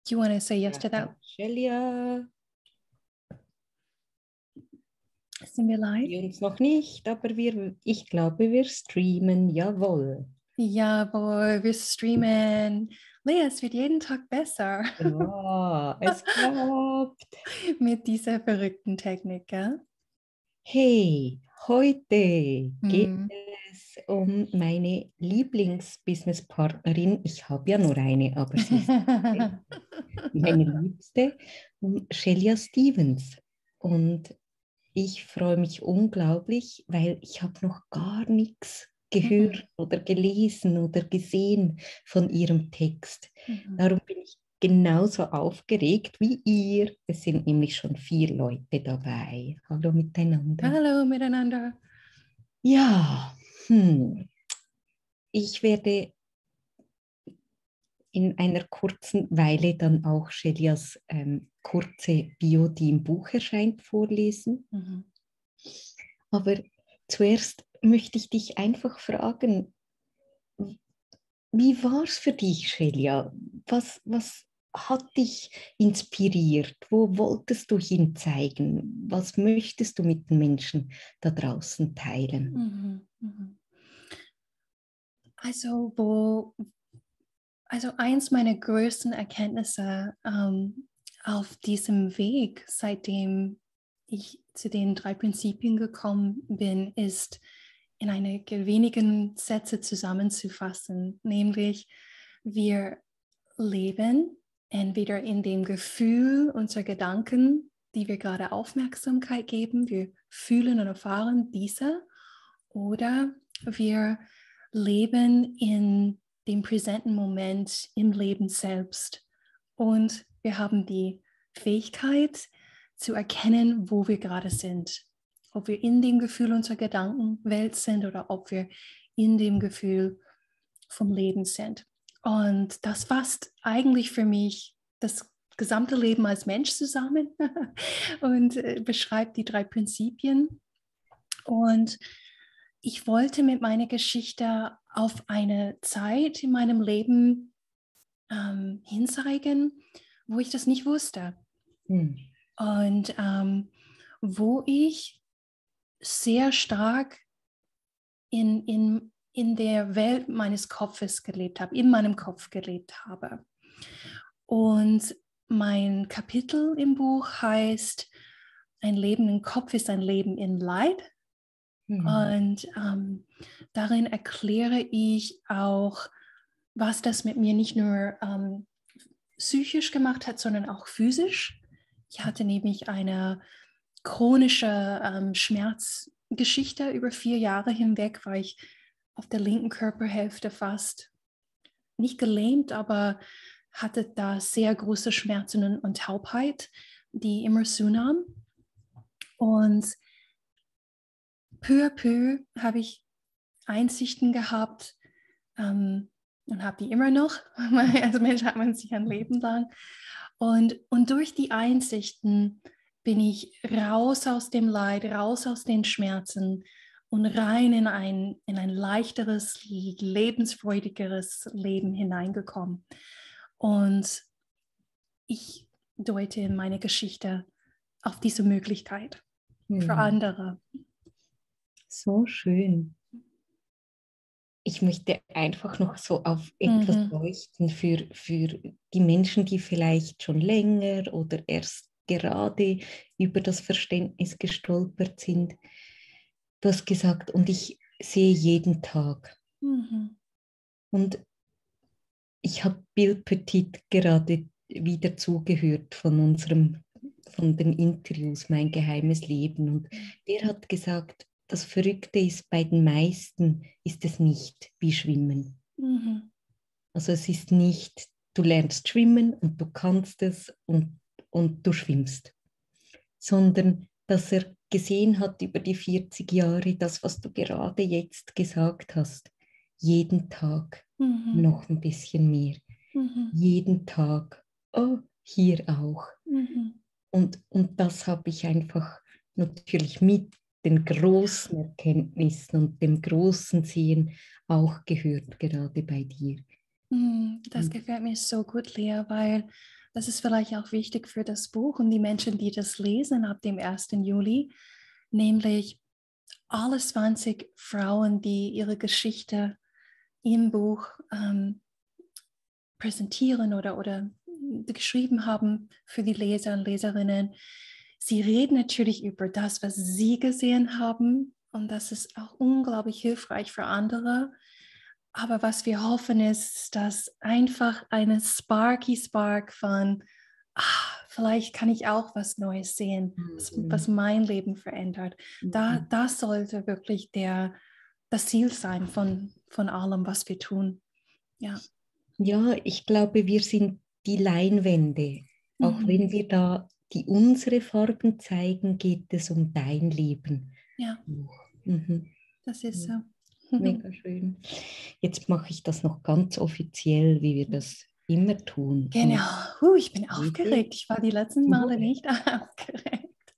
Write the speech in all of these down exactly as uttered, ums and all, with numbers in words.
Do you want to say yes Ja, to that? Shelia, Sind wir live? wir uns noch nicht, aber wir, ich glaube, wir streamen, jawohl. Jawohl, wir streamen. Lea, es wird jeden Tag besser Ja, es klappt. mit dieser verrückten Technik, gell? Hey, heute geht Hm. es um meine Lieblingsbusinesspartnerin. Ich habe ja nur eine, aber sie ist meine Liebste, um Shelia Stevens. Und ich freue mich unglaublich, weil ich habe noch gar nichts gehört Mhm. oder gelesen oder gesehen von ihrem Text. Mhm. Darum bin ich genauso aufgeregt wie ihr. Es sind nämlich schon vier Leute dabei. Hallo miteinander. Hallo miteinander. Ja, hm. Ich werde in einer kurzen Weile dann auch Shelias ähm, kurze Bio, die im Buch erscheint, vorlesen. Mhm. Aber zuerst möchte ich dich einfach fragen, wie war es für dich, Shelia? Was, was hat dich inspiriert? Wo wolltest du hin zeigen? Was möchtest du mit den Menschen da draußen teilen? Mhm. Mhm. Also, wo, also eins meiner größten Erkenntnisse ähm, auf diesem Weg, seitdem ich zu den drei Prinzipien gekommen bin, ist in einige wenigen Sätze zusammenzufassen, nämlich wir leben entweder in dem Gefühl unserer Gedanken, die wir gerade Aufmerksamkeit geben, wir fühlen und erfahren diese, oder wir leben in dem präsenten Moment im Leben selbst. Und wir haben die Fähigkeit zu erkennen, wo wir gerade sind. Ob wir in dem Gefühl unserer Gedankenwelt sind oder ob wir in dem Gefühl vom Leben sind. Und das fasst eigentlich für mich das gesamte Leben als Mensch zusammen und äh, beschreibt die drei Prinzipien. Und ich wollte mit meiner Geschichte auf eine Zeit in meinem Leben ähm, hinzeigen, wo ich das nicht wusste. Hm. Und ähm, wo ich sehr stark in, in, in der Welt meines Kopfes gelebt habe, in meinem Kopf gelebt habe. Und mein Kapitel im Buch heißt, ein Leben im Kopf ist ein Leben in Leid. Hm. Und ähm, darin erkläre ich auch, was das mit mir nicht nur ähm, psychisch gemacht hat, sondern auch physisch. Ich hatte nämlich eine chronische ähm, Schmerzgeschichte über vier Jahre hinweg, war ich auf der linken Körperhälfte fast nicht gelähmt, aber hatte da sehr große Schmerzen und Taubheit, die immer zunahm. Und peu à peu habe ich Einsichten gehabt ähm, und habe die immer noch. Als Mensch hat man sich ein Leben lang. Und, und durch die Einsichten bin ich raus aus dem Leid, raus aus den Schmerzen und rein in ein, in ein leichteres, lebensfreudigeres Leben hineingekommen. Und ich deute in meiner Geschichte auf diese Möglichkeit für Hm. andere. So schön. Ich möchte einfach noch so auf etwas Mhm. leuchten für, für die Menschen, die vielleicht schon länger oder erst gerade über das Verständnis gestolpert sind. Du hast gesagt, und ich sehe jeden Tag. Mhm. Und ich habe Bill Petit gerade wieder zugehört von unserem, von den Interviews, mein geheimes Leben. Und der hat gesagt, das Verrückte ist, bei den meisten ist es nicht wie Schwimmen. Mhm. Also es ist nicht, du lernst schwimmen und du kannst es und, und du schwimmst, sondern dass er gesehen hat über die vierzig Jahre, das, was du gerade jetzt gesagt hast, jeden Tag Mhm. noch ein bisschen mehr, Mhm. jeden Tag, oh, hier auch. Mhm. Und, und das habe ich einfach natürlich mit den großen Erkenntnissen und dem großen Sehen auch gehört, gerade bei dir. Das gefällt mir so gut, Lea, weil das ist vielleicht auch wichtig für das Buch und die Menschen, die das lesen ab dem ersten Juli, nämlich alle zwanzig Frauen, die ihre Geschichte im Buch ähm, präsentieren oder, oder geschrieben haben für die Leser und Leserinnen. Sie reden natürlich über das, was sie gesehen haben, und das ist auch unglaublich hilfreich für andere. Aber was wir hoffen ist, dass einfach eine Sparky Spark von, ah, vielleicht kann ich auch was Neues sehen, was, Mhm. was mein Leben verändert. Mhm. Da, das sollte wirklich der, das Ziel sein von, von allem, was wir tun. Ja. Ja, ich glaube, wir sind die Leinwände. Auch Mhm. wenn wir da die unsere Farben zeigen, geht es um dein Leben. Ja, Mhm. das ist so. Mega schön. Jetzt mache ich das noch ganz offiziell, wie wir das immer tun. Genau. Uh, ich bin Bitte. aufgeregt. Ich war die letzten Male nicht aufgeregt.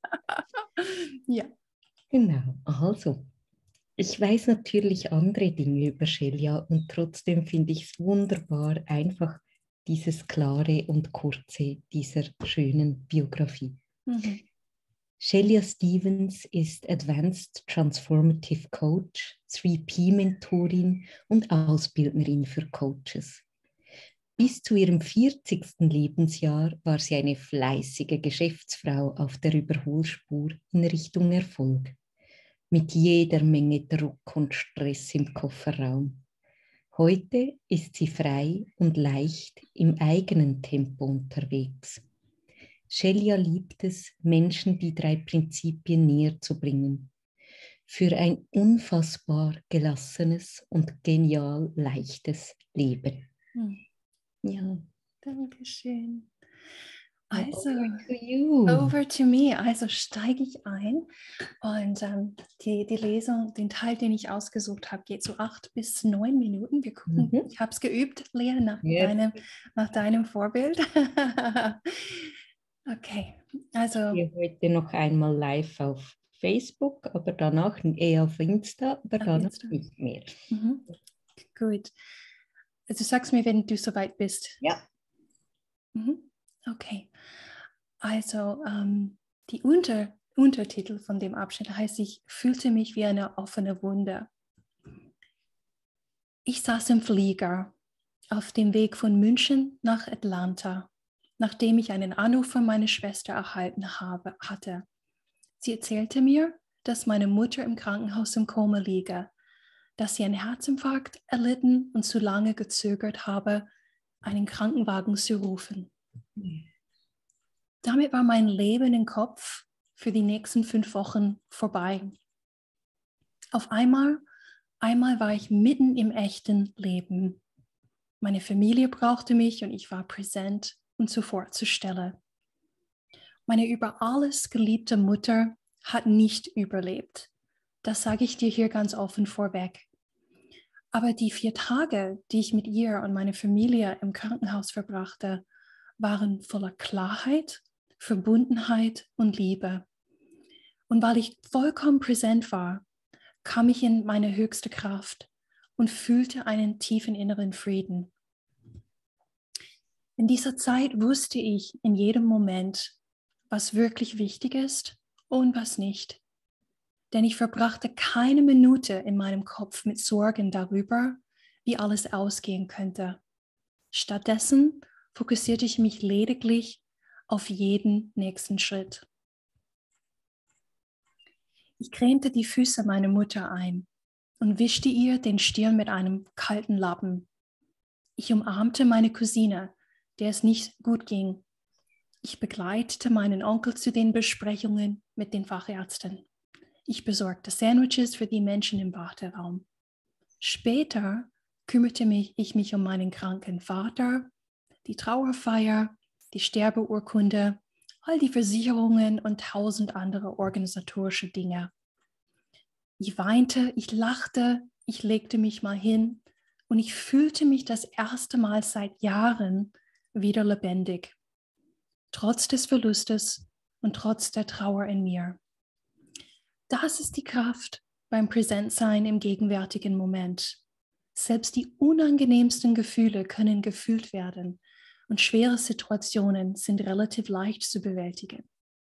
Ja. Genau, also. Ich weiß natürlich andere Dinge über Shelia und trotzdem finde ich es wunderbar, einfach dieses klare und kurze dieser schönen Biografie. Mhm. Shelia Stevens ist Advanced Transformative Coach, drei P-Mentorin und Ausbildnerin für Coaches. Bis zu ihrem vierzigsten Lebensjahr war sie eine fleißige Geschäftsfrau auf der Überholspur in Richtung Erfolg. Mit jeder Menge Druck und Stress im Kofferraum. Heute ist sie frei und leicht im eigenen Tempo unterwegs. Shelia liebt es, Menschen die drei Prinzipien näher zu bringen. Für ein unfassbar gelassenes und genial leichtes Leben. Mhm. Ja. Dankeschön. Now Also, over to you. over to me. Also steige ich ein und ähm, die, die Lesung, den Teil, den ich ausgesucht habe, geht so acht bis neun Minuten. Wir gucken, Mhm. ich habe es geübt, Lea, nach, Ja. deinem, nach deinem Vorbild. Okay, also. Ich gehe heute noch einmal live auf Facebook, aber danach eher auf Insta, aber Auf danach Insta. nicht mehr. Mhm. Gut. Also sagst mir, wenn du soweit bist. Ja. Mhm. Okay. Also ähm, die Unter Untertitel von dem Abschnitt heißt, ich fühlte mich wie eine offene Wunde. Ich saß im Flieger auf dem Weg von München nach Atlanta, nachdem ich einen Anruf von meiner Schwester erhalten habe, hatte. Sie erzählte mir, dass meine Mutter im Krankenhaus im Koma liege, dass sie einen Herzinfarkt erlitten und zu lange gezögert habe, einen Krankenwagen zu rufen. Damit war mein Leben im Kopf für die nächsten fünf Wochen vorbei. Auf einmal, einmal war ich mitten im echten Leben. Meine Familie brauchte mich und ich war präsent und sofort zur Stelle. Meine über alles geliebte Mutter hat nicht überlebt. Das sage ich dir hier ganz offen vorweg. Aber die vier Tage, die ich mit ihr und meiner Familie im Krankenhaus verbrachte, waren voller Klarheit, Verbundenheit und Liebe. Und weil ich vollkommen präsent war, kam ich in meine höchste Kraft und fühlte einen tiefen inneren Frieden. In dieser Zeit wusste ich in jedem Moment, was wirklich wichtig ist und was nicht. Denn ich verbrachte keine Minute in meinem Kopf mit Sorgen darüber, wie alles ausgehen könnte. Stattdessen fokussierte ich mich lediglich auf jeden nächsten Schritt. Ich cremte die Füße meiner Mutter ein und wischte ihr den Stirn mit einem kalten Lappen. Ich umarmte meine Cousine, der es nicht gut ging. Ich begleitete meinen Onkel zu den Besprechungen mit den Fachärzten. Ich besorgte Sandwiches für die Menschen im Warteraum. Später kümmerte mich, ich mich um meinen kranken Vater, die Trauerfeier, die Sterbeurkunde, all die Versicherungen und tausend andere organisatorische Dinge. Ich weinte, ich lachte, ich legte mich mal hin und ich fühlte mich das erste Mal seit Jahren wieder lebendig. Trotz des Verlustes und trotz der Trauer in mir. Das ist die Kraft beim Präsentsein im gegenwärtigen Moment. Selbst die unangenehmsten Gefühle können gefühlt werden und schwere Situationen sind relativ leicht zu bewältigen.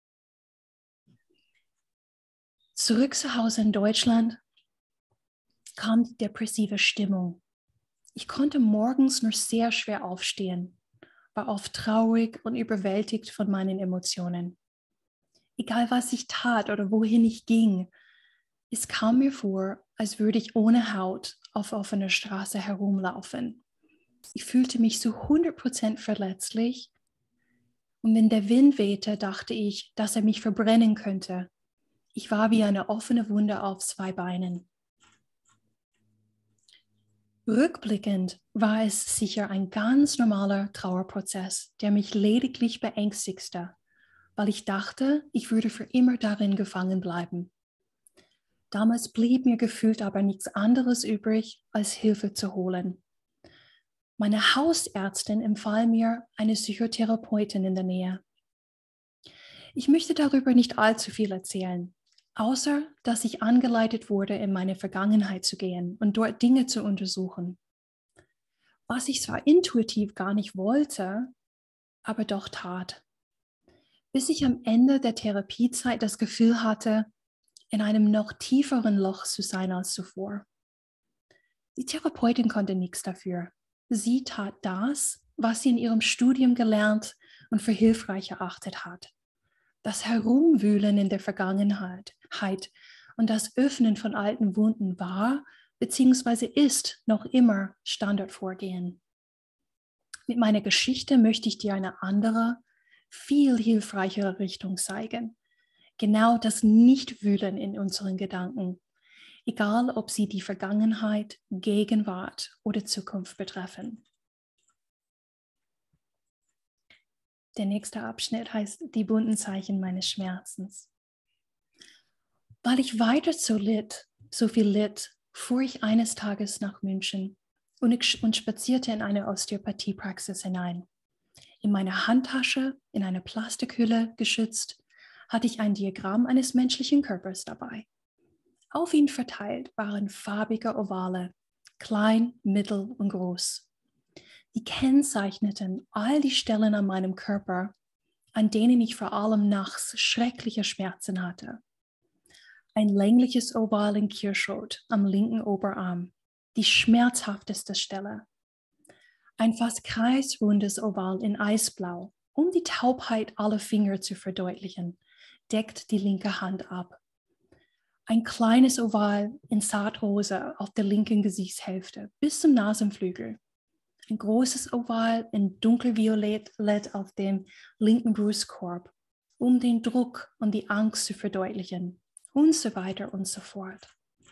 Zurück zu Hause in Deutschland kam die depressive Stimmung. Ich konnte morgens nur sehr schwer aufstehen, war oft traurig und überwältigt von meinen Emotionen. Egal was ich tat oder wohin ich ging, es kam mir vor, als würde ich ohne Haut auf offener Straße herumlaufen. Ich fühlte mich zu hundert Prozent verletzlich und wenn der Wind wehte, dachte ich, dass er mich verbrennen könnte. Ich war wie eine offene Wunde auf zwei Beinen. Rückblickend war es sicher ein ganz normaler Trauerprozess, der mich lediglich beängstigte, weil ich dachte, ich würde für immer darin gefangen bleiben. Damals blieb mir gefühlt aber nichts anderes übrig, als Hilfe zu holen. Meine Hausärztin empfahl mir eine Psychotherapeutin in der Nähe. Ich möchte darüber nicht allzu viel erzählen, außer dass ich angeleitet wurde, in meine Vergangenheit zu gehen und dort Dinge zu untersuchen. Was ich zwar intuitiv gar nicht wollte, aber doch tat. Bis ich am Ende der Therapiezeit das Gefühl hatte, in einem noch tieferen Loch zu sein als zuvor. Die Therapeutin konnte nichts dafür. Sie tat das, was sie in ihrem Studium gelernt und für hilfreich erachtet hat. Das Herumwühlen in der Vergangenheit und das Öffnen von alten Wunden war bzw. ist noch immer Standardvorgehen. Mit meiner Geschichte möchte ich dir eine andere, viel hilfreichere Richtung zeigen. Genau das Nichtwühlen in unseren Gedanken, egal ob sie die Vergangenheit, Gegenwart oder Zukunft betreffen. Der nächste Abschnitt heißt die bunten Zeichen meines Schmerzens. Weil ich weiter so litt, so viel litt, fuhr ich eines Tages nach München und, ich, und spazierte in eine Osteopathiepraxis hinein. In meiner Handtasche, in einer Plastikhülle geschützt, hatte ich ein Diagramm eines menschlichen Körpers dabei. Auf ihn verteilt waren farbige Ovale, klein, mittel und groß. Die kennzeichneten all die Stellen an meinem Körper, an denen ich vor allem nachts schreckliche Schmerzen hatte. Ein längliches Oval in Kirschrot am linken Oberarm, die schmerzhafteste Stelle. Ein fast kreisrundes Oval in Eisblau, um die Taubheit aller Finger zu verdeutlichen, deckt die linke Hand ab. Ein kleines Oval in Zartrosa auf der linken Gesichtshälfte bis zum Nasenflügel. Ein großes Oval in dunkelviolett auf dem linken Brustkorb, um den Druck und die Angst zu verdeutlichen und so weiter und so fort.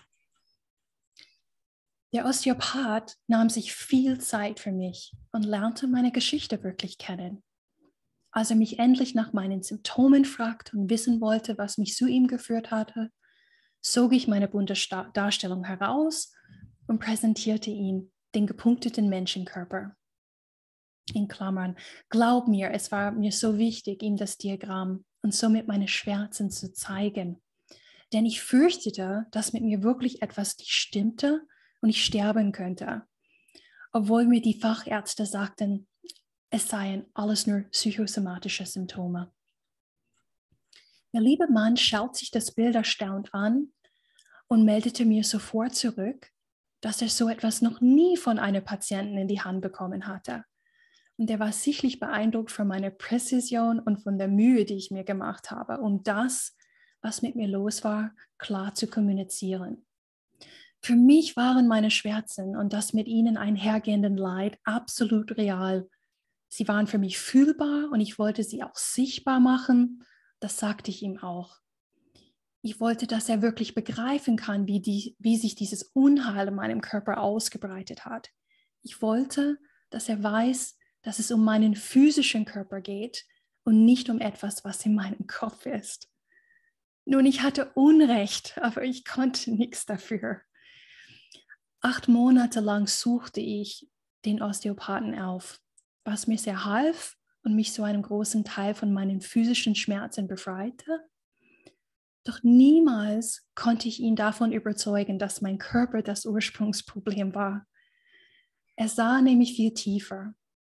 Der Osteopath nahm sich viel Zeit für mich und lernte meine Geschichte wirklich kennen. Als er mich endlich nach meinen Symptomen fragte und wissen wollte, was mich zu ihm geführt hatte, zog ich meine bunte Darstellung heraus und präsentierte ihm den gepunkteten Menschenkörper. In Klammern, glaub mir, es war mir so wichtig, ihm das Diagramm und somit meine Schmerzen zu zeigen. Denn ich fürchtete, dass mit mir wirklich etwas nicht stimmte und ich sterben könnte. Obwohl mir die Fachärzte sagten, es seien alles nur psychosomatische Symptome. Der liebe Mann schaut sich das Bild erstaunt an und meldete mir sofort zurück, dass er so etwas noch nie von einer Patientin in die Hand bekommen hatte. Und er war sichtlich beeindruckt von meiner Präzision und von der Mühe, die ich mir gemacht habe, um das, was mit mir los war, klar zu kommunizieren. Für mich waren meine Schmerzen und das mit ihnen einhergehenden Leid absolut real. Sie waren für mich fühlbar und ich wollte sie auch sichtbar machen. Das sagte ich ihm auch. Ich wollte, dass er wirklich begreifen kann, wie, die, wie sich dieses Unheil in meinem Körper ausgebreitet hat. Ich wollte, dass er weiß, dass es um meinen physischen Körper geht und nicht um etwas, was in meinem Kopf ist. Nun, ich hatte Unrecht, aber ich konnte nichts dafür. Acht Monate lang suchte ich den Osteopathen auf, was mir sehr half und mich zu einem großen Teil von meinen physischen Schmerzen befreite. Doch niemals konnte ich ihn davon überzeugen, dass mein Körper das Ursprungsproblem war. Er sah nämlich viel tiefer.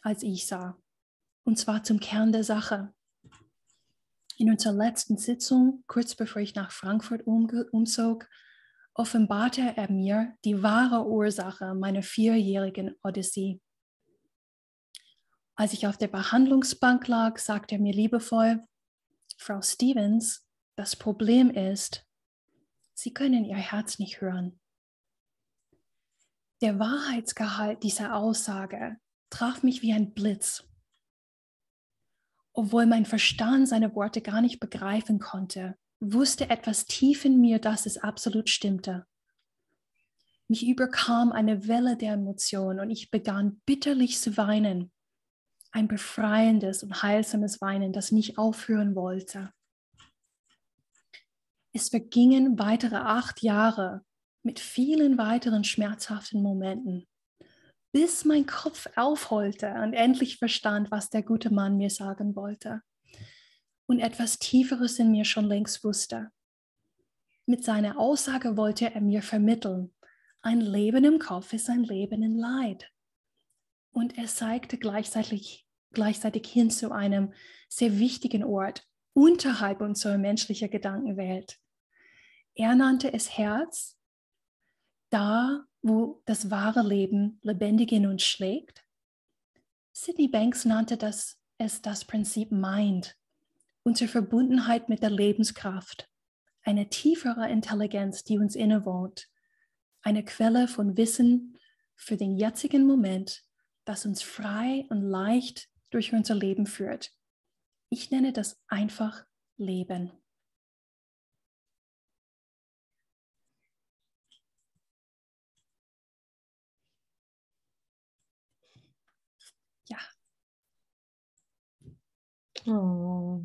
als ich sah. Und zwar zum Kern der Sache. In unserer letzten Sitzung, kurz bevor ich nach Frankfurt umge- umzog, offenbarte er mir die wahre Ursache meiner vierjährigen Odyssee. Als ich auf der Behandlungsbank lag, sagte er mir liebevoll: Frau Stevens, das Problem ist, Sie können Ihr Herz nicht hören. Der Wahrheitsgehalt dieser Aussage traf mich wie ein Blitz. Obwohl mein Verstand seine Worte gar nicht begreifen konnte, wusste etwas tief in mir, dass es absolut stimmte. Mich überkam eine Welle der Emotionen und ich begann bitterlich zu weinen. Ein befreiendes und heilsames Weinen, das nicht aufhören wollte. Es vergingen weitere acht Jahre mit vielen weiteren schmerzhaften Momenten, bis mein Kopf aufheulte und endlich verstand, was der gute Mann mir sagen wollte und etwas Tieferes in mir schon längst wusste. Mit seiner Aussage wollte er mir vermitteln, ein Leben im Kopf ist ein Leben in Leid. Und er zeigte gleichzeitig, gleichzeitig hin zu einem sehr wichtigen Ort unterhalb unserer menschlichen Gedankenwelt. Er nannte es Herz, da wo das wahre Leben lebendig in uns schlägt. Sydney Banks nannte das, es das Prinzip Mind, unsere Verbundenheit mit der Lebenskraft, eine tiefere Intelligenz, die uns innewohnt, eine Quelle von Wissen für den jetzigen Moment, das uns frei und leicht durch unser Leben führt. Ich nenne das einfach Leben. Ja. Oh.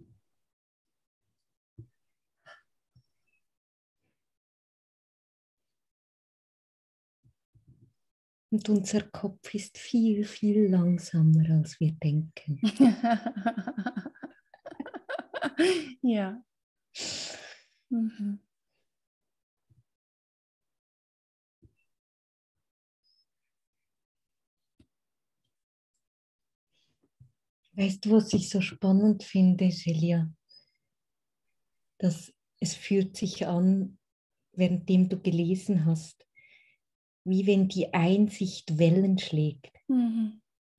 Und unser Kopf ist viel, viel langsamer, als wir denken. Ja. Mhm. Weißt du, was ich so spannend finde, Celia? Dass es fühlt sich an, währenddem du gelesen hast, wie wenn die Einsicht Wellen schlägt. Mhm.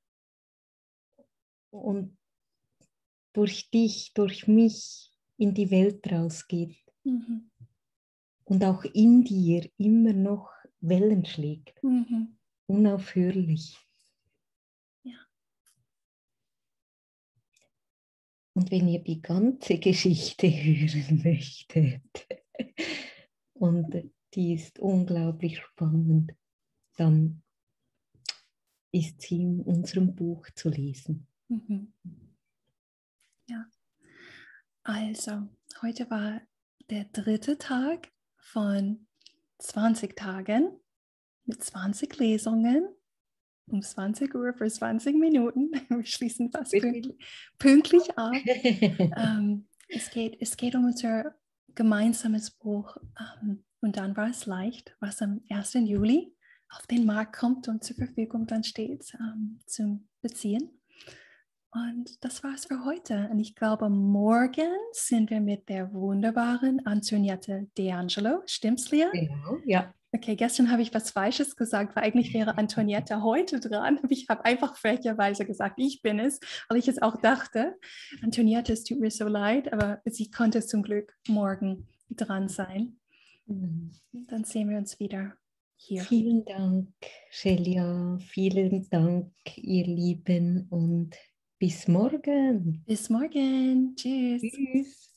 Und durch dich, durch mich in die Welt rausgeht. Mhm. Und auch in dir immer noch Wellen schlägt. Mhm. Unaufhörlich. Ja. Und wenn ihr die ganze Geschichte hören möchtet, und die ist unglaublich spannend, dann ist sie in unserem Buch zu lesen. Mhm. Ja. Also, heute war der dritte Tag von zwanzig Tagen mit zwanzig Lesungen um zwanzig Uhr für zwanzig Minuten. Wir schließen fast pünktlich, pünktlich ab. ähm, es, geht, es geht um unser gemeinsames Buch. Ähm, und dann war es leicht, was am ersten Juli auf den Markt kommt und zur Verfügung dann steht ähm, zum Beziehen. Und das war's für heute. Und ich glaube, morgen sind wir mit der wunderbaren Antoniette D'Angelo. Stimmt's, Lea? Genau, ja. Okay, gestern habe ich was Falsches gesagt, weil eigentlich wäre Antoniette heute dran. Ich habe einfach frecherweise gesagt, ich bin es, weil ich es auch dachte. Antoniette, es tut mir so leid, aber sie konnte zum Glück morgen dran sein. Mhm. Dann sehen wir uns wieder hier. Vielen Dank, Celia. Vielen Dank, ihr Lieben. Und bis morgen. Bis morgen. Tschüss. Tschüss.